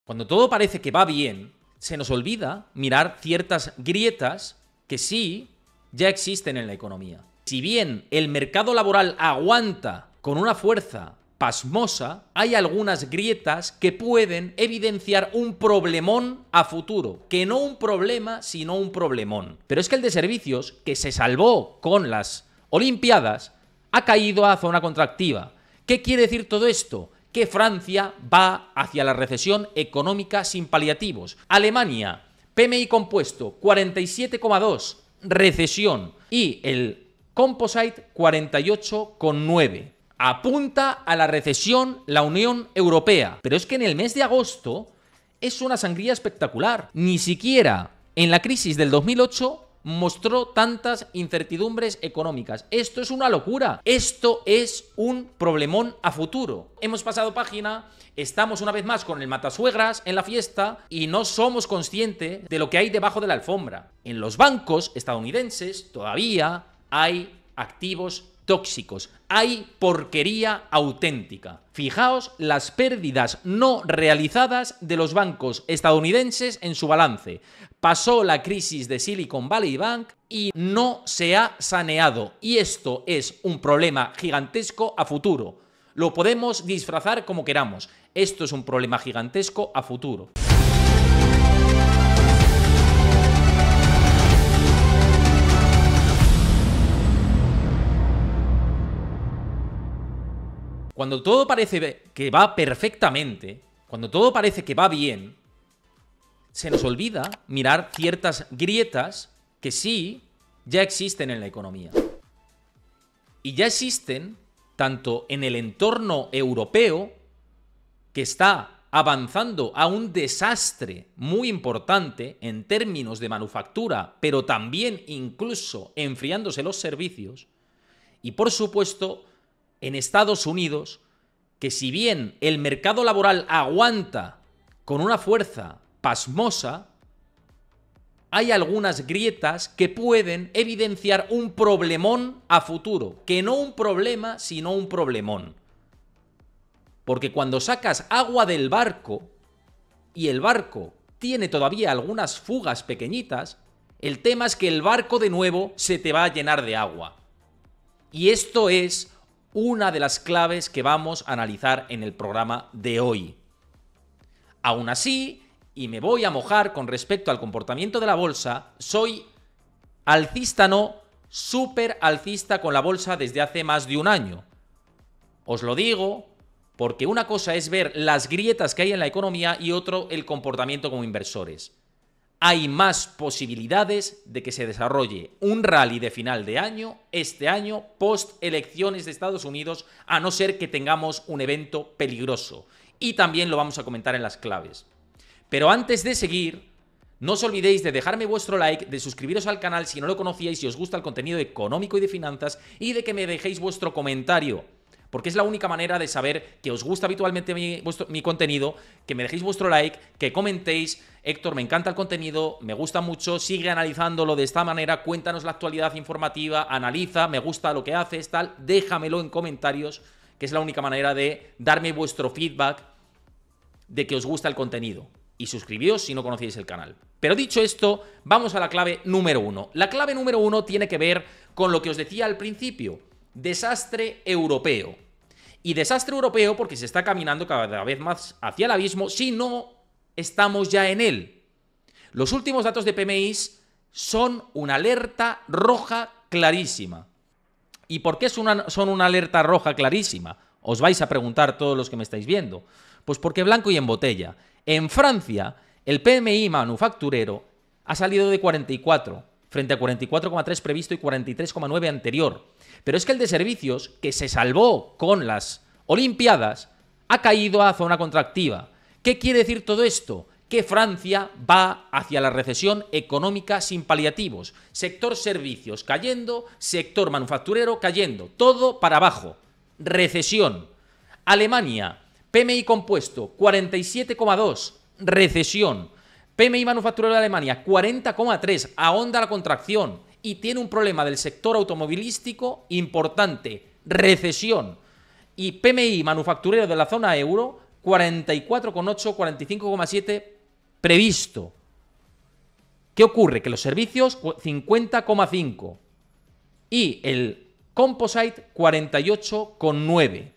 Cuando todo parece que va bien, se nos olvida mirar ciertas grietas que sí ya existen en la economía. Si bien el mercado laboral aguanta con una fuerza pasmosa, hay algunas grietas que pueden evidenciar un problemón a futuro. Que no un problema, sino un problemón. Pero es que el de servicios, que se salvó con las Olimpiadas, ha caído a zona contractiva. ¿Qué quiere decir todo esto? Que Francia va hacia la recesión económica sin paliativos. Alemania, PMI compuesto 47,2, recesión. Y el Composite 48,9. Apunta a la recesión la Unión Europea. Pero es que en el mes de agosto es una sangría espectacular. Ni siquiera en la crisis del 2008 mostró tantas incertidumbres económicas. Esto es una locura. Esto es un problemón a futuro. Hemos pasado página, estamos una vez más con el matasuegras en la fiesta y no somos conscientes de lo que hay debajo de la alfombra. En los bancos estadounidenses todavía hay activos tóxicos, hay porquería auténtica. Fijaos las pérdidas no realizadas de los bancos estadounidenses en su balance. Pasó la crisis de Silicon Valley Bank y no se ha saneado. Y esto es un problema gigantesco a futuro. Lo podemos disfrazar como queramos. Esto es un problema gigantesco a futuro. Cuando todo parece que va perfectamente, cuando todo parece que va bien, se nos olvida mirar ciertas grietas que sí ya existen en la economía. Y ya existen tanto en el entorno europeo, que está avanzando a un desastre muy importante en términos de manufactura, pero también incluso enfriándose los servicios, y por supuesto en Estados Unidos, que si bien el mercado laboral aguanta con una fuerza pasmosa, hay algunas grietas que pueden evidenciar un problemón a futuro. Que no un problema, sino un problemón. Porque cuando sacas agua del barco y el barco tiene todavía algunas fugas pequeñitas, el tema es que el barco de nuevo se te va a llenar de agua. Y esto es una de las claves que vamos a analizar en el programa de hoy. Aún así, y me voy a mojar con respecto al comportamiento de la bolsa, soy alcista, no, súper alcista con la bolsa desde hace más de un año. Os lo digo porque una cosa es ver las grietas que hay en la economía y otro el comportamiento como inversores. Hay más posibilidades de que se desarrolle un rally de final de año, este año, post elecciones de Estados Unidos, a no ser que tengamos un evento peligroso. Y también lo vamos a comentar en las claves. Pero antes de seguir, no os olvidéis de dejarme vuestro like, de suscribiros al canal si no lo conocíais, si os gusta el contenido económico y de finanzas, y de que me dejéis vuestro comentario. Porque es la única manera de saber que os gusta habitualmente mi contenido, que me dejéis vuestro like, que comentéis: Héctor, me encanta el contenido, me gusta mucho, sigue analizándolo de esta manera, cuéntanos la actualidad informativa, analiza, me gusta lo que haces, tal, déjamelo en comentarios, que es la única manera de darme vuestro feedback de que os gusta el contenido. Y suscribíos si no conocíais el canal. Pero dicho esto, vamos a la clave número 1. La clave número 1 tiene que ver con lo que os decía al principio: desastre europeo. Y desastre europeo porque se está caminando cada vez más hacia el abismo si no estamos ya en él. Los últimos datos de PMI son una alerta roja clarísima. ¿Y por qué son una alerta roja clarísima? Os vais a preguntar todos los que me estáis viendo. Pues porque blanco y en botella. En Francia, el PMI manufacturero ha salido de 44, frente a 44,3 previsto y 43,9 anterior. Pero es que el de servicios, que se salvó con las Olimpiadas, ha caído a zona contractiva. ¿Qué quiere decir todo esto? Que Francia va hacia la recesión económica sin paliativos. Sector servicios cayendo, sector manufacturero cayendo, todo para abajo. Recesión. Alemania, PMI compuesto 47,2, recesión. PMI manufacturero de Alemania 40,3, ahonda la contracción y tiene un problema del sector automovilístico importante, recesión. Y PMI manufacturero de la zona euro 44,8, 45,7 previsto. ¿Qué ocurre? Que los servicios 50,5 y el composite 48,9.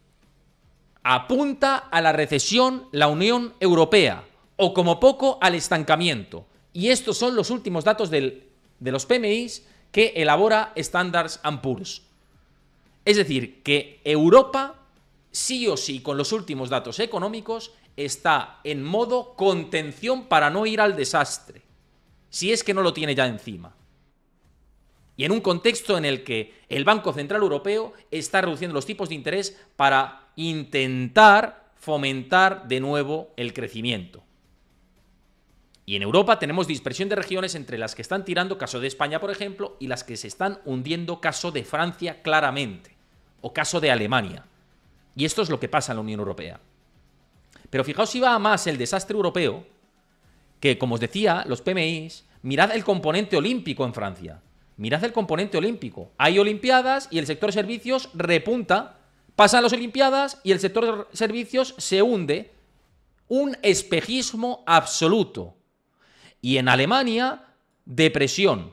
Apunta a la recesión la Unión Europea, o como poco al estancamiento. Y estos son los últimos datos de los PMIs que elabora Standard & Poor's. Es decir, que Europa, sí o sí, con los últimos datos económicos, está en modo contención para no ir al desastre, si es que no lo tiene ya encima. Y en un contexto en el que el Banco Central Europeo está reduciendo los tipos de interés para intentar fomentar de nuevo el crecimiento. Y en Europa tenemos dispersión de regiones entre las que están tirando, caso de España, por ejemplo, y las que se están hundiendo, caso de Francia, claramente, o caso de Alemania. Y esto es lo que pasa en la Unión Europea. Pero fijaos si va a más el desastre europeo, que, como os decía, los PMIs, mirad el componente olímpico en Francia. Mirad el componente olímpico. Hay olimpiadas y el sector servicios repunta. Pasan las olimpiadas y el sector servicios se hunde. Un espejismo absoluto. Y en Alemania, depresión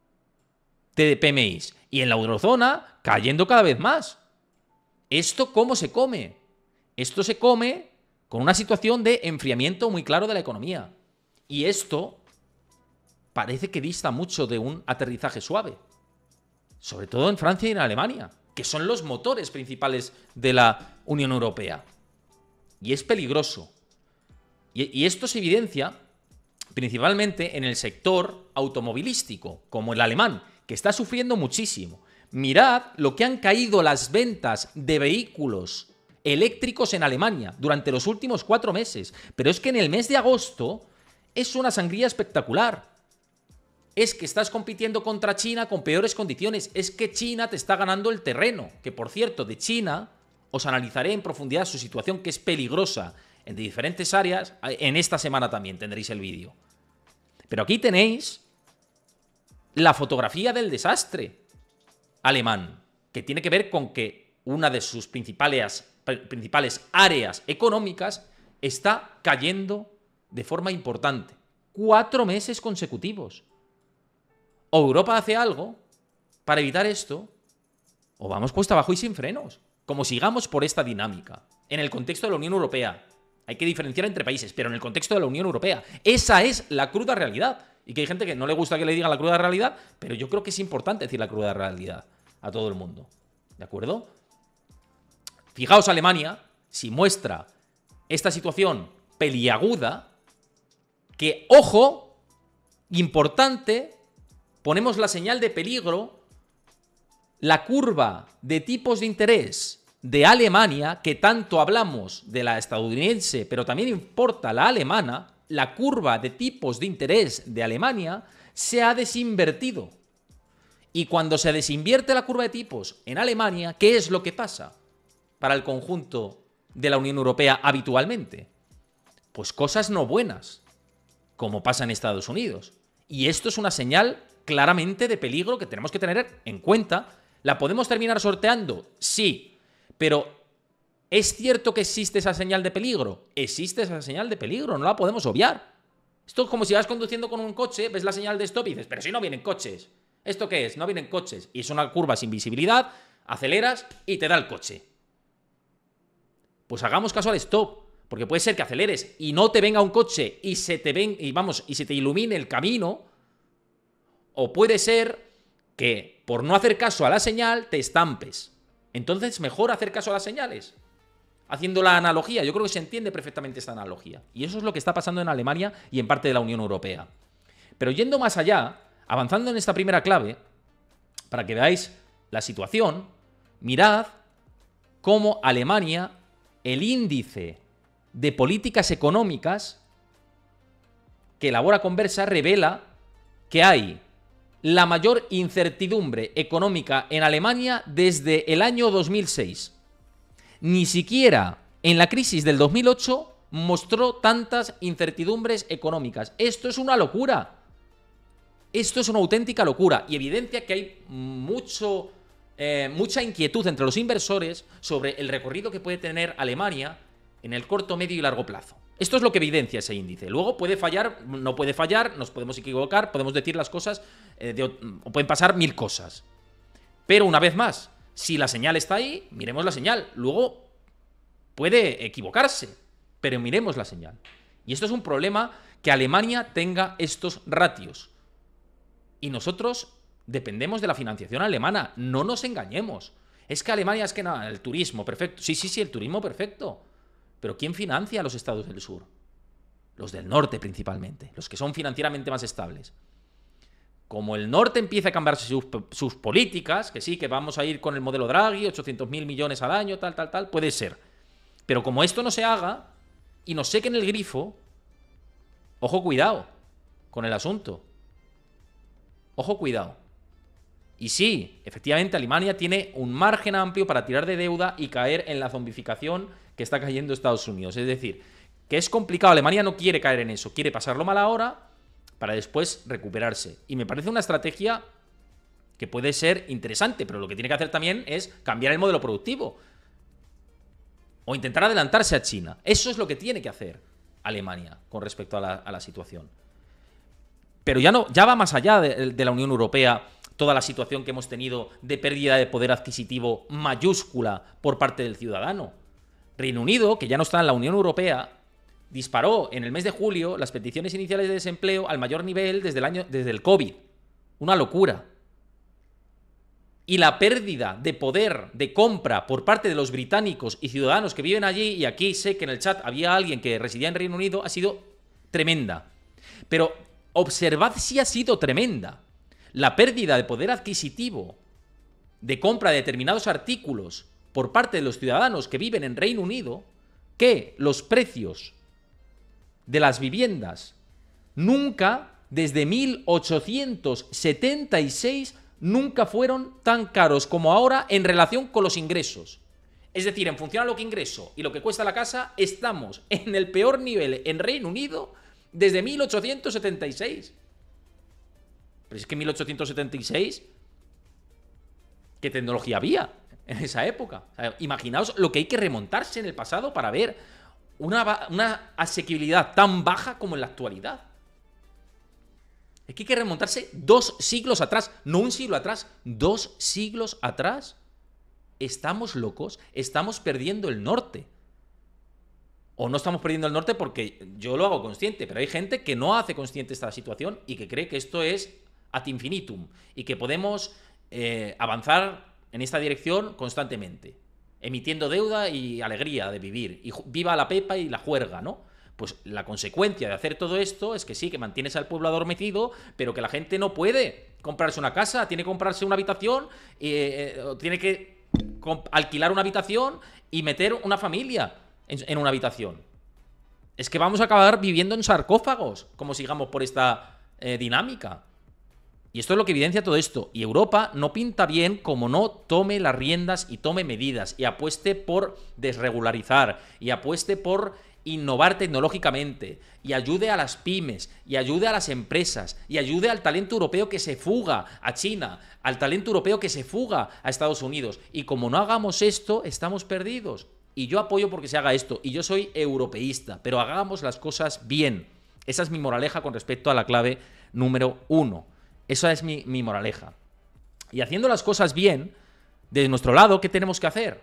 de PMIs. Y en la eurozona, cayendo cada vez más. ¿Esto cómo se come? Esto se come con una situación de enfriamiento muy claro de la economía. Y esto parece que dista mucho de un aterrizaje suave. Sobre todo en Francia y en Alemania, que son los motores principales de la Unión Europea. Y es peligroso. Y esto se evidencia principalmente en el sector automovilístico, como el alemán, que está sufriendo muchísimo. Mirad lo que han caído las ventas de vehículos eléctricos en Alemania durante los últimos 4 meses. Pero es que en el mes de agosto es una sangría espectacular. Es que estás compitiendo contra China con peores condiciones. Es que China te está ganando el terreno. Que, por cierto, de China os analizaré en profundidad su situación, que es peligrosa en diferentes áreas. En esta semana también tendréis el vídeo. Pero aquí tenéis la fotografía del desastre alemán, que tiene que ver con que una de sus principales áreas económicas está cayendo de forma importante. 4 meses consecutivos. O Europa hace algo para evitar esto, o vamos cuesta abajo y sin frenos. Como sigamos por esta dinámica. En el contexto de la Unión Europea. Hay que diferenciar entre países, pero en el contexto de la Unión Europea. Esa es la cruda realidad. Y que hay gente que no le gusta que le digan la cruda realidad, pero yo creo que es importante decir la cruda realidad a todo el mundo. ¿De acuerdo? Fijaos, Alemania, si muestra esta situación peliaguda, que, ojo, importante, ponemos la señal de peligro, la curva de tipos de interés de Alemania, que tanto hablamos de la estadounidense, pero también importa la alemana, la curva de tipos de interés de Alemania se ha desinvertido. Y cuando se desinvierte la curva de tipos en Alemania, ¿qué es lo que pasa para el conjunto de la Unión Europea habitualmente? Pues cosas no buenas, como pasa en Estados Unidos. Y esto es una señal claramente de peligro que tenemos que tener en cuenta. ¿La podemos terminar sorteando? Sí, pero ¿es cierto que existe esa señal de peligro? Existe esa señal de peligro, no la podemos obviar. Esto es como si vas conduciendo con un coche, ves la señal de stop y dices, pero si no vienen coches. ¿Esto qué es? No vienen coches. Y es una curva sin visibilidad, aceleras y te da el coche. Pues hagamos caso al stop. Porque puede ser que aceleres y no te venga un coche y se te ilumine el camino. O puede ser que por no hacer caso a la señal te estampes. Entonces, mejor hacer caso a las señales. Haciendo la analogía, yo creo que se entiende perfectamente esta analogía. Y eso es lo que está pasando en Alemania y en parte de la Unión Europea. Pero yendo más allá, avanzando en esta primera clave, para que veáis la situación, mirad cómo Alemania, el índice de políticas económicas que elabora Conversa, revela que hay la mayor incertidumbre económica en Alemania desde el año 2006. Ni siquiera en la crisis del 2008 mostró tantas incertidumbres económicas. Esto es una locura. Esto es una auténtica locura y evidencia que hay mucha inquietud entre los inversores sobre el recorrido que puede tener Alemania en el corto, medio y largo plazo. Esto es lo que evidencia ese índice. Luego puede fallar, no puede fallar, nos podemos equivocar, podemos decir las cosas, o pueden pasar mil cosas. Pero una vez más, si la señal está ahí, miremos la señal. Luego puede equivocarse, pero miremos la señal. Y esto es un problema, que Alemania tenga estos ratios. Y nosotros dependemos de la financiación alemana. No nos engañemos. Es que Alemania es que nada, el turismo, perfecto. Sí, el turismo, perfecto. Pero ¿quién financia a los estados del sur? Los del norte principalmente, los que son financieramente más estables. Como el norte empieza a cambiar sus políticas, que sí, que vamos a ir con el modelo Draghi, 800.000 millones al año, tal, puede ser. Pero como esto no se haga y nos sequen el grifo, ojo, cuidado con el asunto. Ojo, cuidado. Y sí, efectivamente, Alemania tiene un margen amplio para tirar de deuda y caer en la zombificación que está cayendo Estados Unidos. Es decir, que es complicado. Alemania no quiere caer en eso. Quiere pasarlo mal ahora para después recuperarse. Y me parece una estrategia que puede ser interesante, pero lo que tiene que hacer también es cambiar el modelo productivo. O intentar adelantarse a China. Eso es lo que tiene que hacer Alemania con respecto a la situación. Pero ya va más allá de la Unión Europea toda la situación que hemos tenido de pérdida de poder adquisitivo mayúscula por parte del ciudadano. Reino Unido, que ya no está en la Unión Europea, disparó en el mes de julio las peticiones iniciales de desempleo al mayor nivel desde el COVID. Una locura. Y la pérdida de poder de compra por parte de los británicos y ciudadanos que viven allí, y aquí sé que en el chat había alguien que residía en Reino Unido, ha sido tremenda. Pero observad si ha sido tremenda. La pérdida de poder adquisitivo de compra de determinados artículos por parte de los ciudadanos que viven en Reino Unido, que los precios de las viviendas nunca, desde 1876, nunca fueron tan caros como ahora en relación con los ingresos. Es decir, en función a lo que ingreso y lo que cuesta la casa, estamos en el peor nivel en Reino Unido desde 1876. Pero es que en 1876, ¿qué tecnología había en esa época? O sea, imaginaos lo que hay que remontarse en el pasado para ver una asequibilidad tan baja como en la actualidad. Es que hay que remontarse 2 siglos atrás, no un siglo atrás, 2 siglos atrás. Estamos locos, estamos perdiendo el norte. O no estamos perdiendo el norte porque yo lo hago consciente, pero hay gente que no hace consciente esta situación y que cree que esto es ad infinitum y que podemos avanzar en esta dirección constantemente, emitiendo deuda y alegría de vivir, y viva la pepa y la juerga, ¿no? Pues la consecuencia de hacer todo esto es que sí, que mantienes al pueblo adormecido, pero que la gente no puede comprarse una casa, tiene que comprarse una habitación, tiene que alquilar una habitación y meter una familia en una habitación. Es que vamos a acabar viviendo en sarcófagos, como sigamos por esta dinámica. Y esto es lo que evidencia todo esto. Y Europa no pinta bien como no tome las riendas y tome medidas y apueste por desregularizar y apueste por innovar tecnológicamente y ayude a las pymes y ayude a las empresas y ayude al talento europeo que se fuga a China, al talento europeo que se fuga a Estados Unidos. Y como no hagamos esto, estamos perdidos. Y yo apoyo porque se haga esto. Y yo soy europeísta, pero hagamos las cosas bien. Esa es mi moraleja con respecto a la clave número 1. Esa es mi moraleja. Y haciendo las cosas bien, de nuestro lado, ¿qué tenemos que hacer?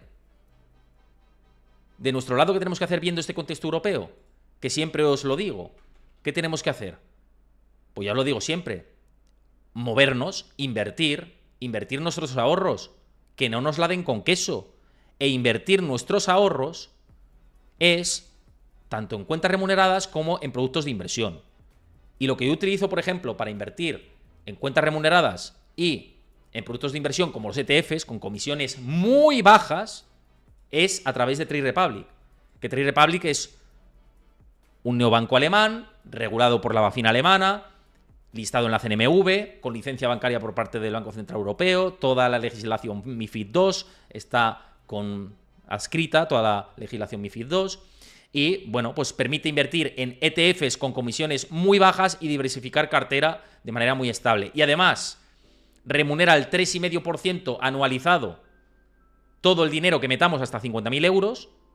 De nuestro lado, ¿qué tenemos que hacer viendo este contexto europeo? Que siempre os lo digo. ¿Qué tenemos que hacer? Pues ya lo digo siempre. Movernos, invertir nuestros ahorros. Que no nos la den con queso. E invertir nuestros ahorros es tanto en cuentas remuneradas como en productos de inversión. Y lo que yo utilizo, por ejemplo, para invertir en cuentas remuneradas y en productos de inversión como los ETFs, con comisiones muy bajas, es a través de Trade Republic. Que Trade Republic es un neobanco alemán, regulado por la BaFin alemana, listado en la CNMV, con licencia bancaria por parte del Banco Central Europeo, toda la legislación MiFID II está adscrita, toda la legislación MiFID II. Y, bueno, pues permite invertir en ETFs con comisiones muy bajas y diversificar cartera de manera muy estable. Y además, remunera el 3,5% anualizado todo el dinero que metamos hasta 50.000 euros,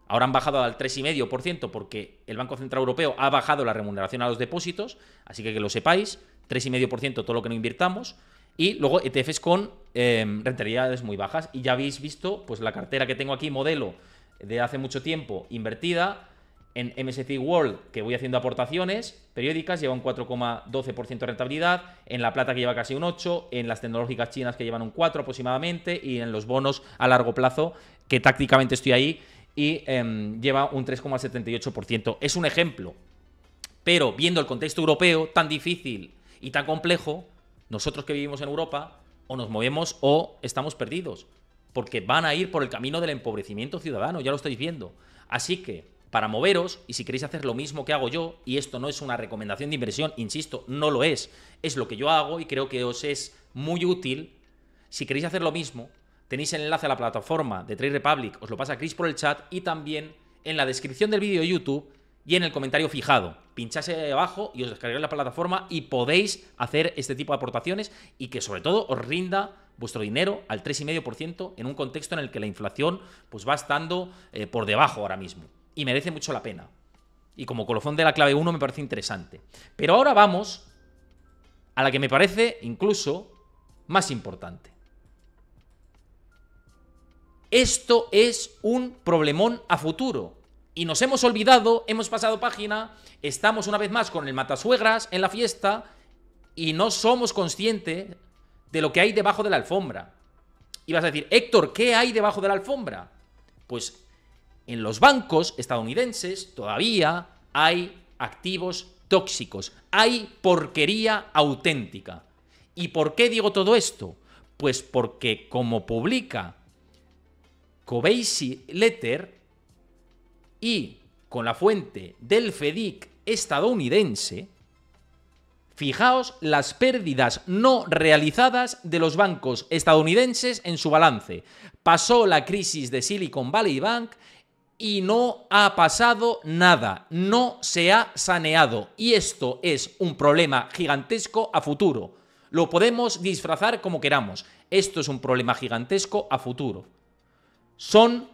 Ahora han bajado al 3,5% porque el Banco Central Europeo ha bajado la remuneración a los depósitos, así que lo sepáis, 3,5% todo lo que no invirtamos. Y luego ETFs con rentabilidades muy bajas. Y ya habéis visto pues la cartera que tengo aquí, modelo de hace mucho tiempo, invertida en MSCI World, que voy haciendo aportaciones periódicas, lleva un 4,12% de rentabilidad, en la plata que lleva casi un 8%, en las tecnológicas chinas que llevan un 4% aproximadamente, y en los bonos a largo plazo, que tácticamente estoy ahí, y lleva un 3,78%. Es un ejemplo, pero viendo el contexto europeo tan difícil y tan complejo, nosotros que vivimos en Europa o nos movemos o estamos perdidos, porque van a ir por el camino del empobrecimiento ciudadano, ya lo estáis viendo. Así que, para moveros, y si queréis hacer lo mismo que hago yo, y esto no es una recomendación de inversión, insisto, no lo es lo que yo hago y creo que os es muy útil. Si queréis hacer lo mismo, tenéis el enlace a la plataforma de Trade Republic, os lo pasa Chris por el chat, y también en la descripción del vídeo de YouTube y en el comentario fijado. Pincháis ahí abajo y os descargáis la plataforma y podéis hacer este tipo de aportaciones y que sobre todo os rinda vuestro dinero al 3,5% en un contexto en el que la inflación pues va estando por debajo ahora mismo. Y merece mucho la pena. Y como colofón de la clave 1 me parece interesante. Pero ahora vamos a la que me parece incluso más importante. Esto es un problemón a futuro. Y nos hemos olvidado, hemos pasado página, estamos una vez más con el matasuegras en la fiesta y no somos conscientes de lo que hay debajo de la alfombra. Y vas a decir, Héctor, ¿qué hay debajo de la alfombra? Pues en los bancos estadounidenses todavía hay activos tóxicos, hay porquería auténtica. ¿Y por qué digo todo esto? Pues porque, como publica Covey's Letter, y con la fuente del FEDIC estadounidense, fijaos las pérdidas no realizadas de los bancos estadounidenses en su balance. Pasó la crisis de Silicon Valley Bank y no ha pasado nada, no se ha saneado. Y esto es un problema gigantesco a futuro. Lo podemos disfrazar como queramos. Esto es un problema gigantesco a futuro. Son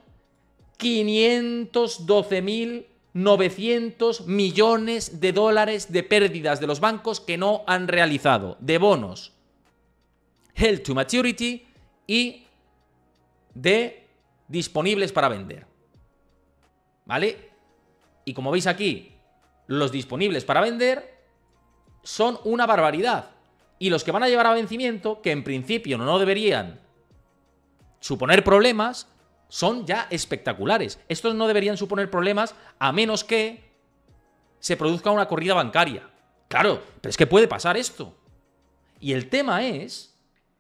512.900 millones de dólares de pérdidas de los bancos que no han realizado, de bonos held to maturity y de disponibles para vender. ¿Vale? Y como veis aquí, los disponibles para vender son una barbaridad. Y los que van a llevar a vencimiento, que en principio no deberían suponer problemas, son ya espectaculares. Estos no deberían suponer problemas a menos que se produzca una corrida bancaria. Claro, pero es que puede pasar esto. Y el tema es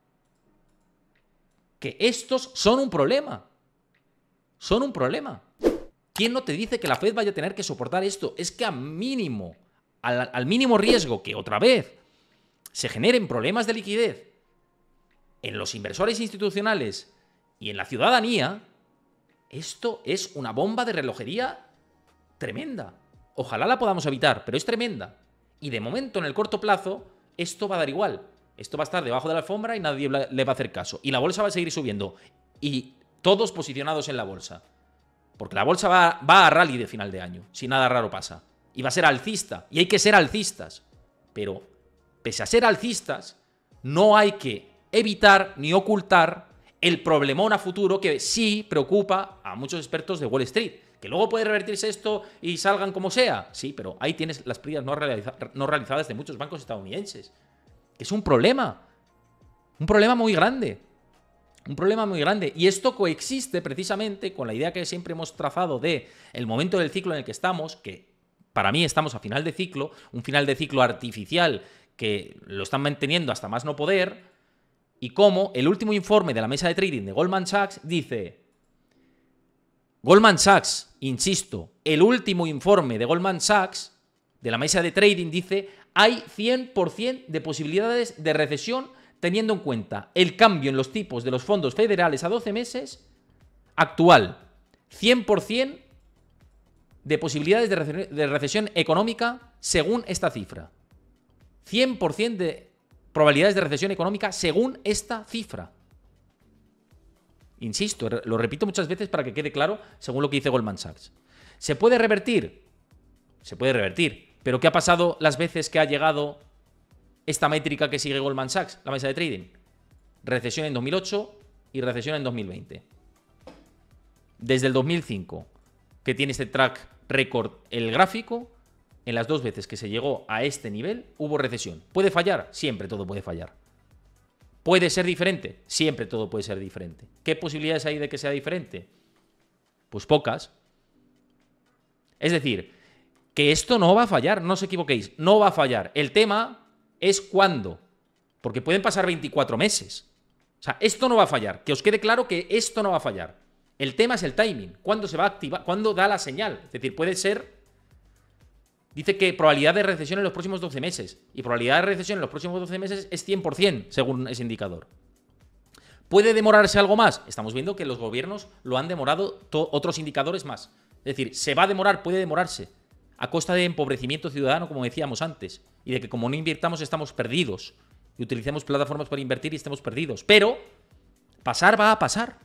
que estos son un problema. Son un problema. ¿Quién no te dice que la Fed vaya a tener que soportar esto? Es que al mínimo riesgo que otra vez se generen problemas de liquidez en los inversores institucionales y en la ciudadanía, esto es una bomba de relojería tremenda. Ojalá la podamos evitar, pero es tremenda. Y de momento, en el corto plazo, esto va a dar igual. Esto va a estar debajo de la alfombra y nadie le va a hacer caso. Y la bolsa va a seguir subiendo. Y todos posicionados en la bolsa. Porque la bolsa va a rally de final de año, si nada raro pasa. Y va a ser alcista. Y hay que ser alcistas. Pero, pese a ser alcistas, no hay que evitar ni ocultar el problemón a futuro que sí preocupa a muchos expertos de Wall Street. Que luego puede revertirse esto y salgan como sea. Sí, pero ahí tienes las pérdidas no realizadas de muchos bancos estadounidenses. Que es un problema. Un problema muy grande. Un problema muy grande. Y esto coexiste precisamente con la idea que siempre hemos trazado de el momento del ciclo en el que estamos, que para mí estamos a final de ciclo, un final de ciclo artificial que lo están manteniendo hasta más no poder. Y como el último informe de la mesa de trading de Goldman Sachs dice, Goldman Sachs, insisto, el último informe de Goldman Sachs de la mesa de trading dice, hay 100% de posibilidades de recesión teniendo en cuenta el cambio en los tipos de los fondos federales a 12 meses actual. 100% de posibilidades de recesión económica según esta cifra. 100% de probabilidades de recesión económica según esta cifra. Insisto, lo repito muchas veces para que quede claro según lo que dice Goldman Sachs. ¿Se puede revertir? Se puede revertir. ¿Pero qué ha pasado las veces que ha llegado esta métrica que sigue Goldman Sachs, la mesa de trading? Recesión en 2008 y recesión en 2020. Desde el 2005, que tiene este track record el gráfico, en las 2 veces que se llegó a este nivel, hubo recesión. ¿Puede fallar? Siempre todo puede fallar. ¿Puede ser diferente? Siempre todo puede ser diferente. ¿Qué posibilidades hay de que sea diferente? Pues pocas. Es decir, que esto no va a fallar, no os equivoquéis, no va a fallar. El tema es cuándo, porque pueden pasar 24 meses. O sea, esto no va a fallar. Que os quede claro que esto no va a fallar. El tema es el timing. ¿Cuándo se va a activar? ¿Cuándo da la señal? Es decir, puede ser... Dice que probabilidad de recesión en los próximos 12 meses. Y probabilidad de recesión en los próximos 12 meses es 100%, según ese indicador. ¿Puede demorarse algo más? Estamos viendo que los gobiernos lo han demorado otros indicadores más. Es decir, se va a demorar, puede demorarse. A costa de empobrecimiento ciudadano, como decíamos antes. Y de que como no invirtamos estamos perdidos. Y utilicemos plataformas para invertir y estemos perdidos. Pero pasar va a pasar.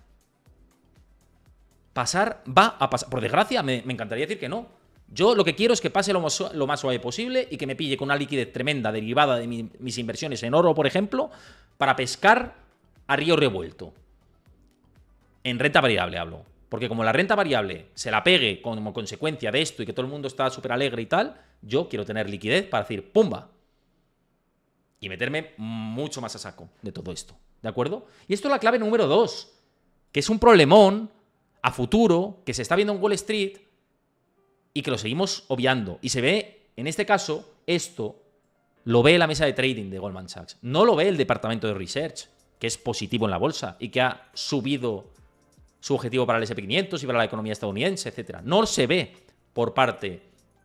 Pasar va a pasar. Por desgracia, me encantaría decir que no. Yo lo que quiero es que pase lo más suave posible y que me pille con una liquidez tremenda derivada de mis inversiones en oro, por ejemplo, para pescar a río revuelto. En renta variable hablo. Porque como la renta variable se la pegue como consecuencia de esto y que todo el mundo está súper alegre y tal, yo quiero tener liquidez para decir ¡pumba! Y meterme mucho más a saco de todo esto. ¿De acuerdo? Y esto es la clave número 2, que es un problemón a futuro que se está viendo en Wall Street y que lo seguimos obviando. Y se ve, en este caso, esto lo ve la mesa de trading de Goldman Sachs. No lo ve el departamento de research, que es positivo en la bolsa y que ha subido su objetivo para el S&P 500 y para la economía estadounidense, etc. No se ve por parte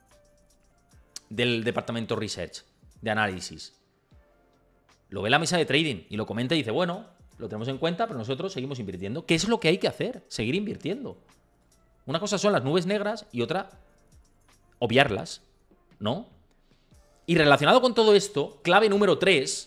del departamento research, de análisis. Lo ve la mesa de trading y lo comenta y dice, bueno, lo tenemos en cuenta, pero nosotros seguimos invirtiendo. ¿Qué es lo que hay que hacer? Seguir invirtiendo. Una cosa son las nubes negras y otra, obviarlas, ¿no? Y relacionado con todo esto, clave número 3,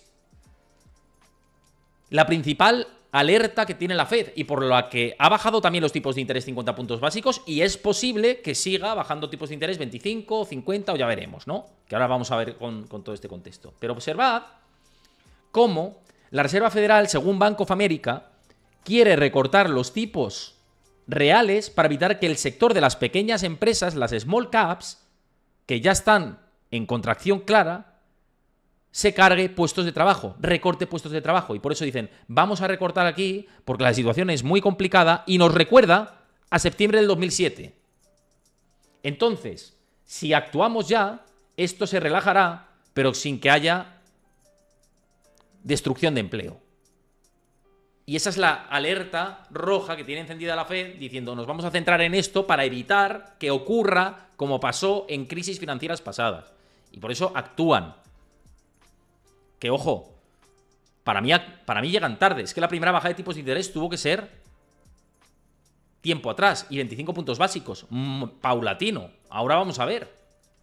la principal alerta que tiene la Fed y por la que ha bajado también los tipos de interés 50 puntos básicos y es posible que siga bajando tipos de interés 25, 50 o ya veremos, ¿no? Que ahora vamos a ver con todo este contexto. Pero observad cómo la Reserva Federal, según Bank of America, quiere recortar los tipos reales para evitar que el sector de las pequeñas empresas, las small caps, que ya están en contracción clara, se cargue puestos de trabajo, recorte puestos de trabajo. Y por eso dicen, vamos a recortar aquí porque la situación es muy complicada y nos recuerda a septiembre del 2007. Entonces, si actuamos ya, esto se relajará, pero sin que haya destrucción de empleo. Y esa es la alerta roja que tiene encendida la Fed diciendo, nos vamos a centrar en esto para evitar que ocurra como pasó en crisis financieras pasadas. Y por eso actúan. Que, ojo, para mí llegan tarde. Es que la primera bajada de tipos de interés tuvo que ser tiempo atrás y 25 puntos básicos. Paulatino. Ahora vamos a ver.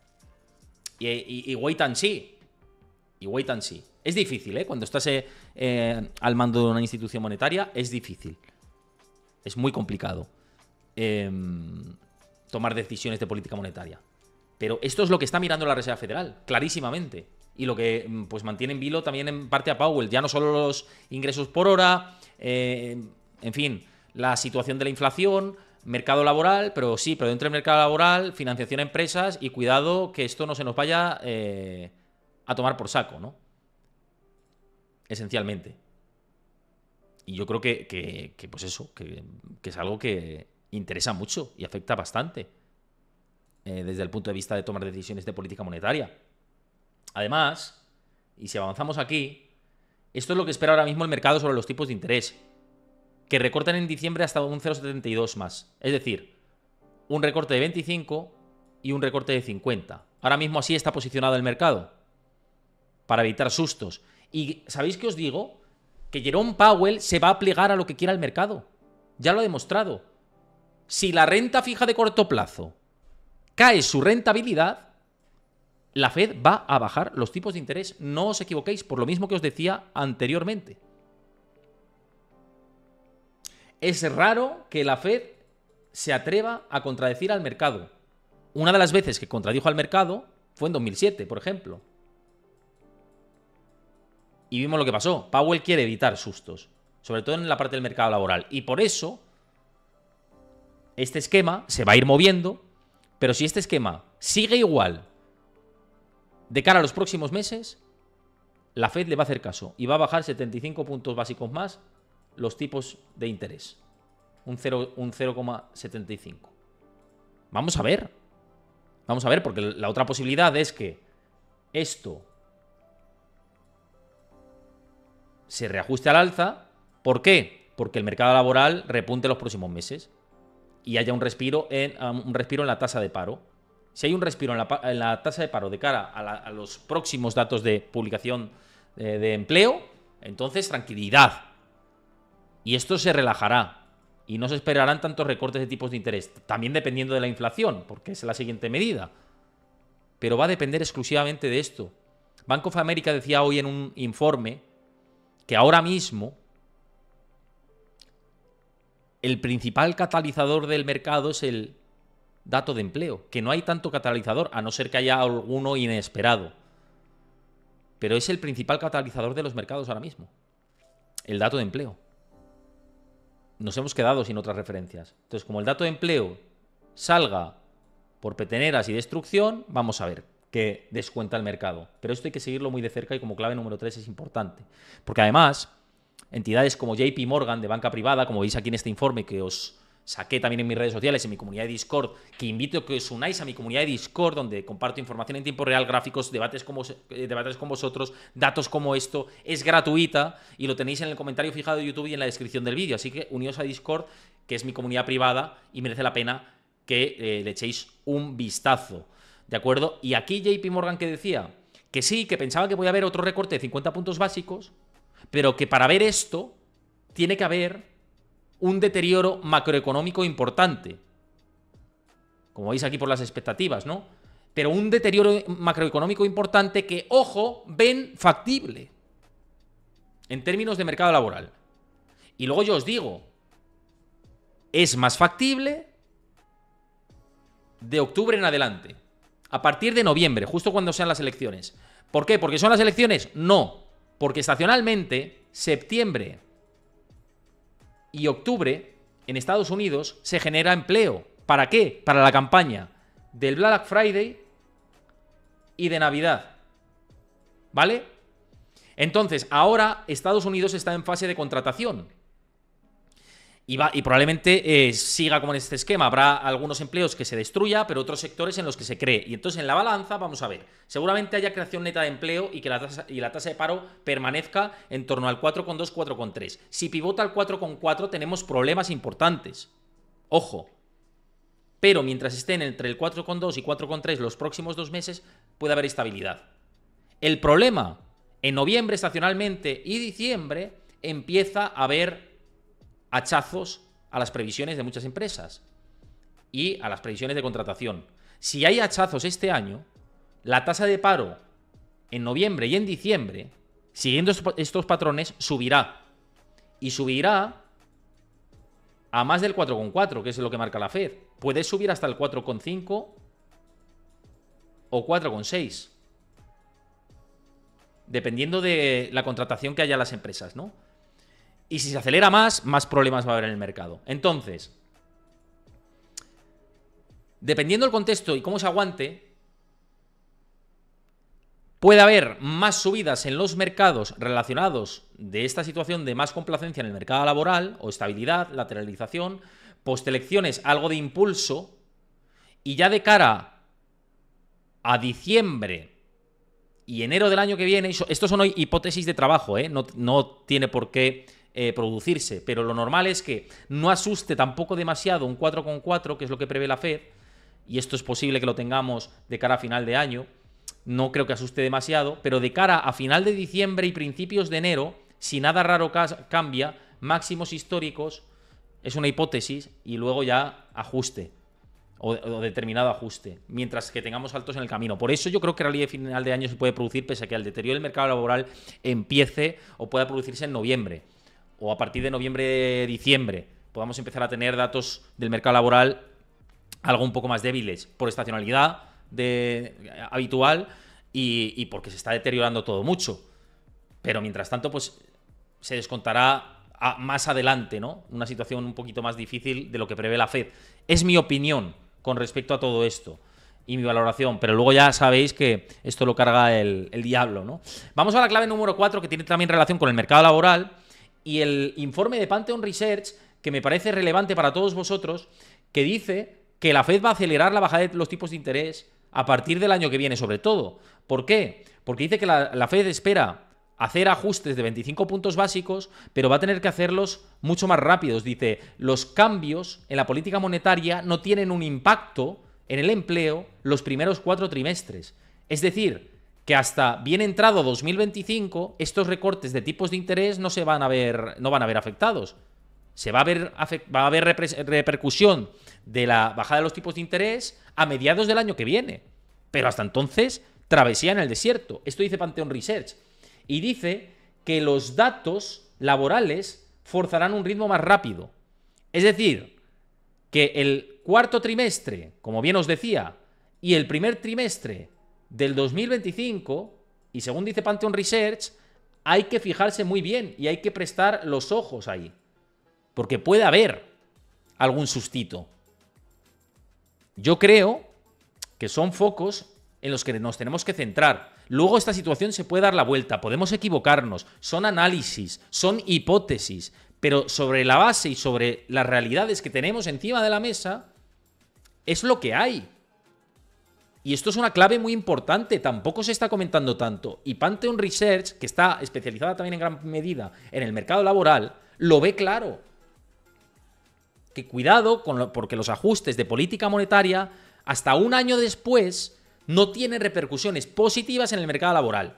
Y wait and see. Y wait and see. Es difícil, ¿eh? Cuando estás al mando de una institución monetaria, es difícil. Es muy complicado tomar decisiones de política monetaria. Pero esto es lo que está mirando la Reserva Federal, clarísimamente. Y lo que pues mantiene en vilo también en parte a Powell. Ya no solo los ingresos por hora, en fin, la situación de la inflación, mercado laboral, pero sí, pero dentro del mercado laboral, financiación a empresas y cuidado que esto no se nos vaya a tomar por saco, ¿no? Esencialmente. Y yo creo que pues eso, que es algo que interesa mucho y afecta bastante desde el punto de vista de tomar decisiones de política monetaria. Además, y si avanzamos aquí, esto es lo que espera ahora mismo el mercado sobre los tipos de interés, que recortan en diciembre hasta un 0,72 más. Es decir, un recorte de 25 y un recorte de 50. Ahora mismo así está posicionado el mercado, para evitar sustos. Y ¿sabéis qué os digo? Que Jerome Powell se va a plegar a lo que quiera el mercado. Ya lo ha demostrado. Si la renta fija de corto plazo cae su rentabilidad, la Fed va a bajar los tipos de interés. No os equivoquéis, por lo mismo que os decía anteriormente. es raro que la Fed se atreva a contradecir al mercado. Una de las veces que contradijo al mercado fue en 2007, por ejemplo. Y vimos lo que pasó. Powell quiere evitar sustos, sobre todo en la parte del mercado laboral. Y por eso, este esquema se va a ir moviendo, pero si este esquema sigue igual de cara a los próximos meses, la Fed le va a hacer caso y va a bajar 75 puntos básicos más los tipos de interés. Un 0,75. Vamos a ver. Vamos a ver, porque la otra posibilidad es que esto se reajuste al alza. ¿Por qué? Porque el mercado laboral repunte los próximos meses y haya un respiro en la tasa de paro. Si hay un respiro en la tasa de paro de cara a los próximos datos de publicación de empleo, entonces tranquilidad. Y esto se relajará. Y no se esperarán tantos recortes de tipos de interés. También dependiendo de la inflación, porque es la siguiente medida. Pero va a depender exclusivamente de esto. Bank of America decía hoy en un informe que ahora mismo el principal catalizador del mercado es el dato de empleo. Que no hay tanto catalizador, a no ser que haya alguno inesperado. Pero es el principal catalizador de los mercados ahora mismo. El dato de empleo. Nos hemos quedado sin otras referencias. Entonces, como el dato de empleo salga por peteneras y destrucción, vamos a ver qué descuenta el mercado. Pero esto hay que seguirlo muy de cerca y como clave número 3 es importante. Porque además, entidades como JP Morgan de banca privada, como veis aquí en este informe que os saqué también en mis redes sociales, en mi comunidad de Discord, que invito a que os unáis a mi comunidad de Discord, donde comparto información en tiempo real, gráficos, debates con vosotros, datos como esto, es gratuita y lo tenéis en el comentario fijado de YouTube y en la descripción del vídeo, así que uníos a Discord, que es mi comunidad privada y merece la pena que le echéis un vistazo, ¿de acuerdo? Y aquí JP Morgan que decía que sí, que pensaba que podía haber otro recorte de 50 puntos básicos, pero que para ver esto tiene que haber un deterioro macroeconómico importante. Como veis aquí por las expectativas, ¿no? Pero un deterioro macroeconómico importante que, ojo, ven factible en términos de mercado laboral. Y luego yo os digo, es más factible de octubre en adelante. A partir de noviembre, justo cuando sean las elecciones. ¿Por qué? ¿Porque son las elecciones? No. Porque estacionalmente, septiembre y octubre, en Estados Unidos, se genera empleo. ¿Para qué? Para la campaña del Black Friday y de Navidad. ¿Vale? Entonces, ahora Estados Unidos está en fase de contratación. Y probablemente siga como en este esquema. Habrá algunos empleos que se destruya, pero otros sectores en los que se cree. Y entonces en la balanza, vamos a ver, seguramente haya creación neta de empleo y que la tasa de paro permanezca en torno al 4,2, 4,3. Si pivota al 4,4 tenemos problemas importantes. Ojo. Pero mientras estén entre el 4,2 y 4,3 los próximos 2 meses, puede haber estabilidad. El problema, en noviembre estacionalmente y diciembre, empieza a haber hachazos a las previsiones de muchas empresas y a las previsiones de contratación. Si hay hachazos este año, la tasa de paro en noviembre y en diciembre, siguiendo estos patrones, subirá. Y subirá a más del 4,4, que es lo que marca la Fed. Puede subir hasta el 4,5 o 4,6. Dependiendo de la contratación que haya en las empresas, ¿no? Y si se acelera más problemas va a haber en el mercado. Entonces, dependiendo del contexto y cómo se aguante, puede haber más subidas en los mercados relacionados de esta situación de más complacencia en el mercado laboral o estabilidad, lateralización, postelecciones, algo de impulso, y ya de cara a diciembre y enero del año que viene, estos son hoy hipótesis de trabajo, no tiene por qué producirse, pero lo normal es que no asuste tampoco demasiado un 4,4, que es lo que prevé la Fed, y esto es posible que lo tengamos de cara a final de año, no creo que asuste demasiado, pero de cara a final de diciembre y principios de enero, si nada raro cambia, máximos históricos, es una hipótesis, y luego ya ajuste, o determinado ajuste, mientras que tengamos altos en el camino. Por eso yo creo que realidad de final de año se puede producir, pese a que el deterioro del mercado laboral empiece o pueda producirse en noviembre, o a partir de noviembre-diciembre, podamos empezar a tener datos del mercado laboral algo un poco más débiles por estacionalidad habitual y porque se está deteriorando todo mucho. Pero mientras tanto, pues se descontará más adelante, ¿no? Una situación un poquito más difícil de lo que prevé la Fed. Es mi opinión con respecto a todo esto y mi valoración, pero luego ya sabéis que esto lo carga el diablo, ¿no? Vamos a la clave número 4, que tiene también relación con el mercado laboral, y el informe de Pantheon Research, que me parece relevante para todos vosotros, que dice que la Fed va a acelerar la bajada de los tipos de interés a partir del año que viene, sobre todo. ¿Por qué? Porque dice que la Fed espera hacer ajustes de 25 puntos básicos, pero va a tener que hacerlos mucho más rápidos. Dice, los cambios en la política monetaria no tienen un impacto en el empleo los primeros 4 trimestres. Es decir, que hasta bien entrado 2025, estos recortes de tipos de interés no van a ver afectados. Va a haber repercusión de la bajada de los tipos de interés a mediados del año que viene. Pero hasta entonces, travesía en el desierto. Esto dice Pantheon Research. Y dice que los datos laborales forzarán un ritmo más rápido. Es decir, que el cuarto trimestre, como bien os decía, y el primer trimestre del 2025, y según dice Pantheon Research, hay que fijarse muy bien y hay que prestar los ojos ahí. Porque puede haber algún sustito. Yo creo que son focos en los que nos tenemos que centrar. Luego esta situación se puede dar la vuelta, podemos equivocarnos, son análisis, son hipótesis, pero sobre la base y sobre las realidades que tenemos encima de la mesa, es lo que hay. Y esto es una clave muy importante, tampoco se está comentando tanto. Y Pantheon Research, que está especializada también en gran medida en el mercado laboral, lo ve claro. Que cuidado, porque los ajustes de política monetaria, hasta un año después, no tienen repercusiones positivas en el mercado laboral.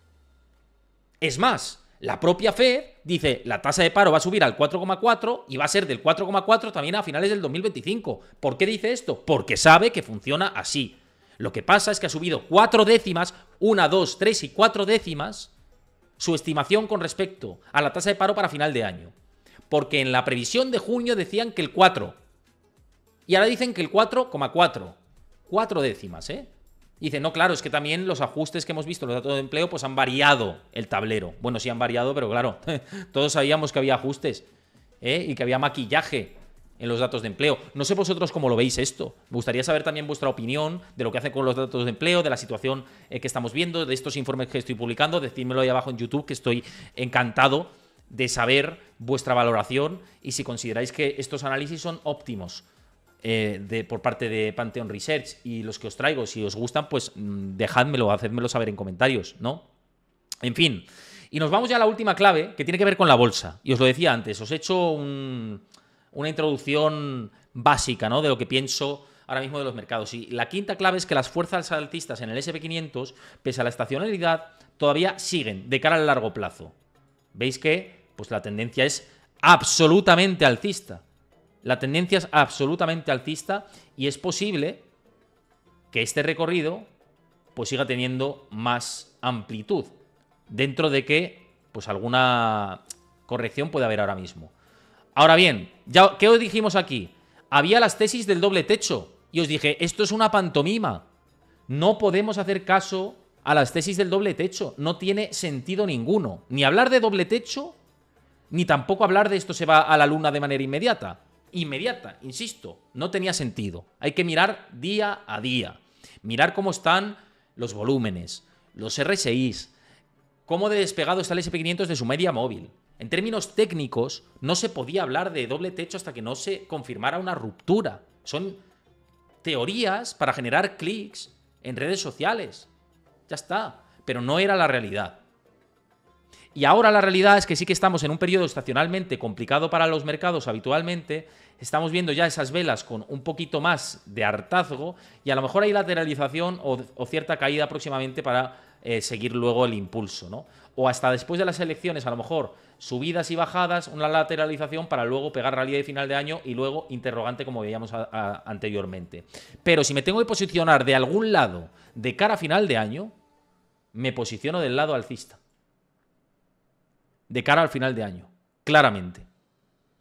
Es más, la propia Fed dice la tasa de paro va a subir al 4,4 y va a ser del 4,4 también a finales del 2025. ¿Por qué dice esto? Porque sabe que funciona así. Lo que pasa es que ha subido 4 décimas, 1, 2, 3 y 4 décimas, su estimación con respecto a la tasa de paro para final de año. Porque en la previsión de junio decían que el 4. Y ahora dicen que el 4,4. 4 décimas, ¿eh? Dice, no, claro, es que también los ajustes que hemos visto en los datos de empleo pues han variado el tablero. Bueno, sí han variado, pero claro, todos sabíamos que había ajustes, y que había maquillaje en los datos de empleo. No sé vosotros cómo lo veis esto. Me gustaría saber también vuestra opinión de lo que hace con los datos de empleo, de la situación que estamos viendo, de estos informes que estoy publicando. Decídmelo ahí abajo en YouTube, que estoy encantado de saber vuestra valoración y si consideráis que estos análisis son óptimos. Por parte de Pantheon Research, y los que os traigo, si os gustan, pues dejádmelo, hacedmelo saber en comentarios, ¿no? En fin, y nos vamos ya a la última clave, que tiene que ver con la bolsa. Y os lo decía antes, os he hecho una introducción básica, ¿no?, de lo que pienso ahora mismo de los mercados. Y la quinta clave es que las fuerzas altistas en el S&P 500, pese a la estacionalidad, todavía siguen de cara al largo plazo. ¿Veis que pues la tendencia es absolutamente alcista? La tendencia es absolutamente alcista y es posible que este recorrido pues siga teniendo más amplitud, dentro de que pues alguna corrección puede haber ahora mismo. Ahora bien, ¿qué os dijimos aquí? Había las tesis del doble techo y os dije, esto es una pantomima. No podemos hacer caso a las tesis del doble techo, no tiene sentido ninguno. Ni hablar de doble techo, ni tampoco hablar de esto se va a la luna de manera inmediata. Inmediata, insisto, no tenía sentido. Hay que mirar día a día. Mirar cómo están los volúmenes, los RSIs, cómo de despegado está el S&P 500 de su media móvil. En términos técnicos, no se podía hablar de doble techo hasta que no se confirmara una ruptura. Son teorías para generar clics en redes sociales. Ya está, pero no era la realidad. Y ahora la realidad es que sí que estamos en un periodo estacionalmente complicado para los mercados habitualmente. Estamos viendo ya esas velas con un poquito más de hartazgo y a lo mejor hay lateralización o cierta caída próximamente para seguir luego el impulso, ¿no? O hasta después de las elecciones, a lo mejor subidas y bajadas, una lateralización para luego pegar rally de final de año y luego interrogante como veíamos anteriormente. Pero si me tengo que posicionar de algún lado de cara a final de año, me posiciono del lado alcista. De cara al final de año, claramente.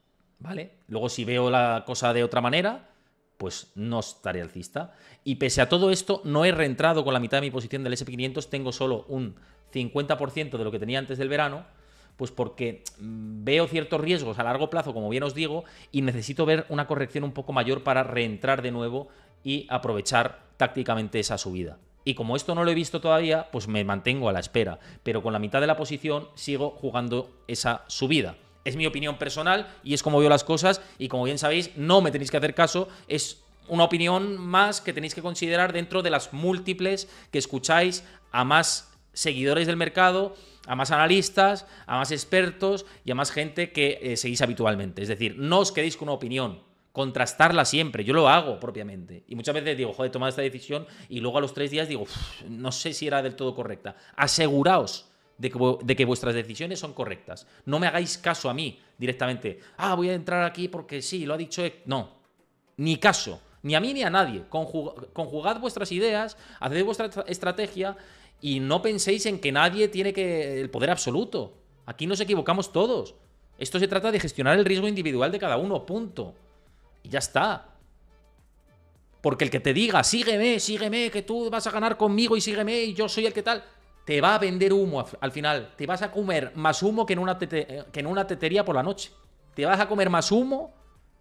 ¿vale? Luego si veo la cosa de otra manera, pues no estaré alcista. Y pese a todo esto, no he reentrado con la mitad de mi posición del SP500, tengo solo un 50% de lo que tenía antes del verano, pues porque veo ciertos riesgos a largo plazo, como bien os digo, y necesito ver una corrección un poco mayor para reentrar de nuevo y aprovechar tácticamente esa subida. Y como esto no lo he visto todavía, pues me mantengo a la espera, pero con la mitad de la posición sigo jugando esa subida. Es mi opinión personal y es como veo las cosas, y como bien sabéis, no me tenéis que hacer caso, es una opinión más que tenéis que considerar dentro de las múltiples que escucháis a más seguidores del mercado, a más analistas, a más expertos y a más gente que seguís habitualmente. Es decir, no os quedéis con una opinión, contrastarla siempre. Yo lo hago propiamente. Y muchas veces digo, joder, he tomado esta decisión y luego a los 3 días digo, no sé si era del todo correcta. Aseguraos de que vuestras decisiones son correctas. No me hagáis caso a mí directamente. Voy a entrar aquí porque sí, lo ha dicho. No, ni caso. Ni a mí ni a nadie. Conjugad vuestras ideas, haced vuestra estrategia y no penséis en que nadie tiene el poder absoluto. Aquí nos equivocamos todos. Esto se trata de gestionar el riesgo individual de cada uno, punto. Y ya está. Porque el que te diga, sígueme, sígueme, que tú vas a ganar conmigo y sígueme y yo soy el que tal, te va a vender humo al final. Te vas a comer más humo que en una tetería por la noche. Te vas a comer más humo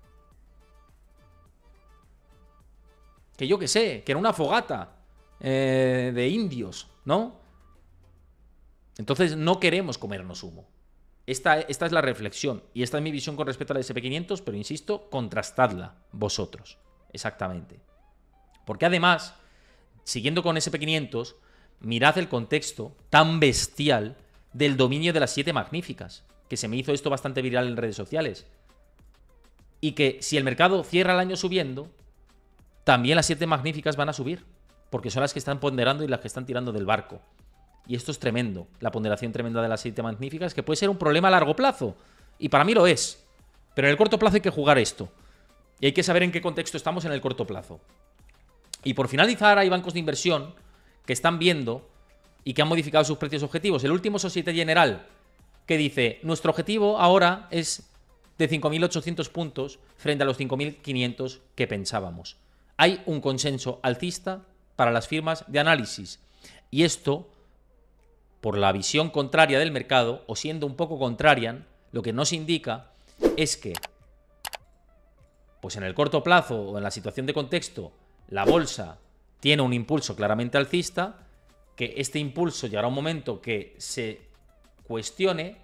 que yo que sé, que en una fogata de indios, ¿no? Entonces no queremos comernos humo. Esta es la reflexión y esta es mi visión con respecto al SP500, pero insisto, contrastadla vosotros. Exactamente. Porque además, siguiendo con SP500, mirad el contexto tan bestial del dominio de las 7 magníficas, que se me hizo esto bastante viral en redes sociales. Y que si el mercado cierra el año subiendo, también las 7 magníficas van a subir, porque son las que están ponderando y las que están tirando del barco. Y esto es tremendo, la ponderación tremenda de las 7 magníficas, que puede ser un problema a largo plazo. Y para mí lo es. Pero en el corto plazo hay que jugar esto. Y hay que saber en qué contexto estamos en el corto plazo. Y por finalizar, hay bancos de inversión que están viendo y que han modificado sus precios objetivos. El último Societe General, que dice, nuestro objetivo ahora es de 5.800 puntos frente a los 5.500 que pensábamos. Hay un consenso alcista para las firmas de análisis. Y esto, por la visión contraria del mercado, o siendo un poco contrarian, lo que nos indica es que, pues en el corto plazo o en la situación de contexto, la bolsa tiene un impulso claramente alcista, que este impulso llegará a un momento que se cuestione,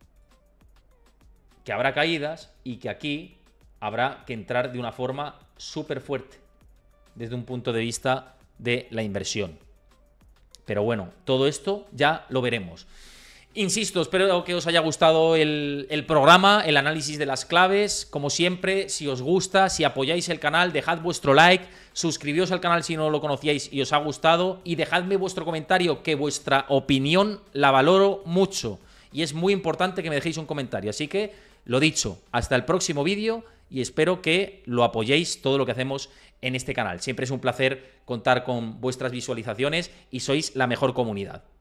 que habrá caídas y que aquí habrá que entrar de una forma súper fuerte desde un punto de vista de la inversión. Pero bueno, todo esto ya lo veremos. Insisto, espero que os haya gustado el programa, el análisis de las claves. Como siempre, si os gusta, si apoyáis el canal, dejad vuestro like, suscribíos al canal si no lo conocíais y os ha gustado, y dejadme vuestro comentario, que vuestra opinión la valoro mucho. Y es muy importante que me dejéis un comentario. Así que, lo dicho, hasta el próximo vídeo y espero que lo apoyéis todo lo que hacemos en este canal. Siempre es un placer contar con vuestras visualizaciones y sois la mejor comunidad.